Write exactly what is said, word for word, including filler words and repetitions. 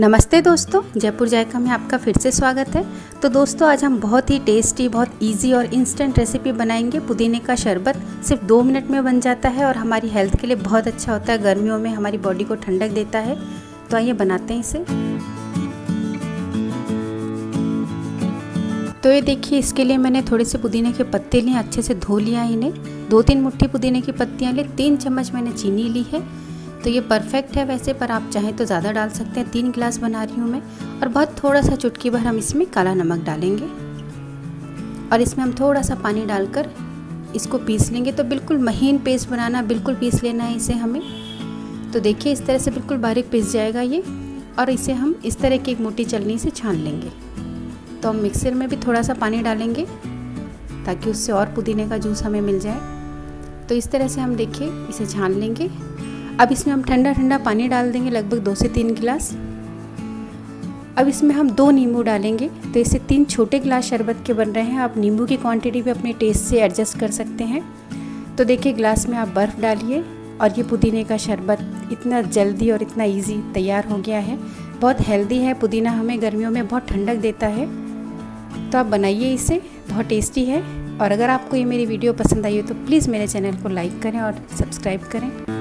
नमस्ते दोस्तों, जयपुर जायका में आपका फिर से स्वागत है। तो दोस्तों आज हम बहुत ही टेस्टी, बहुत इजी और इंस्टेंट रेसिपी बनाएंगे। पुदीने का शरबत सिर्फ दो मिनट में बन जाता है और हमारी हेल्थ के लिए बहुत अच्छा होता है। गर्मियों में हमारी बॉडी को ठंडक देता है। तो आइए बनाते हैं इसे। तो ये देखिए, इसके लिए मैंने थोड़े से पुदीने के पत्ते लिए, अच्छे से धो लिया इन्हें। दो तीन मुट्ठी पुदीने की पत्तियाँ ले, तीन चम्मच मैंने चीनी ली है। तो ये परफेक्ट है वैसे, पर आप चाहें तो ज़्यादा डाल सकते हैं। तीन गिलास बना रही हूँ मैं। और बहुत थोड़ा सा चुटकी भर हम इसमें काला नमक डालेंगे और इसमें हम थोड़ा सा पानी डालकर इसको पीस लेंगे। तो बिल्कुल महीन पेस्ट बनाना, बिल्कुल पीस लेना है इसे हमें। तो देखिए इस तरह से बिल्कुल बारीक पीस जाएगा ये। और इसे हम इस तरह की एक मोटी चलनी से छान लेंगे। तो हम मिक्सर में भी थोड़ा सा पानी डालेंगे ताकि उससे और पुदीने का जूस हमें मिल जाए। तो इस तरह से हम देखिए इसे छान लेंगे। अब इसमें हम ठंडा ठंडा पानी डाल देंगे, लगभग दो से तीन गिलास। अब इसमें हम दो नींबू डालेंगे। तो इससे तीन छोटे गिलास शरबत के बन रहे हैं। आप नींबू की क्वांटिटी भी अपने टेस्ट से एडजस्ट कर सकते हैं। तो देखिए गिलास में आप बर्फ़ डालिए और ये पुदीने का शरबत इतना जल्दी और इतना इजी तैयार हो गया है। बहुत हेल्दी है पुदीना, हमें गर्मियों में बहुत ठंडक देता है। तो आप बनाइए इसे, बहुत टेस्टी है। और अगर आपको ये मेरी वीडियो पसंद आई हो तो प्लीज़ मेरे चैनल को लाइक करें और सब्सक्राइब करें।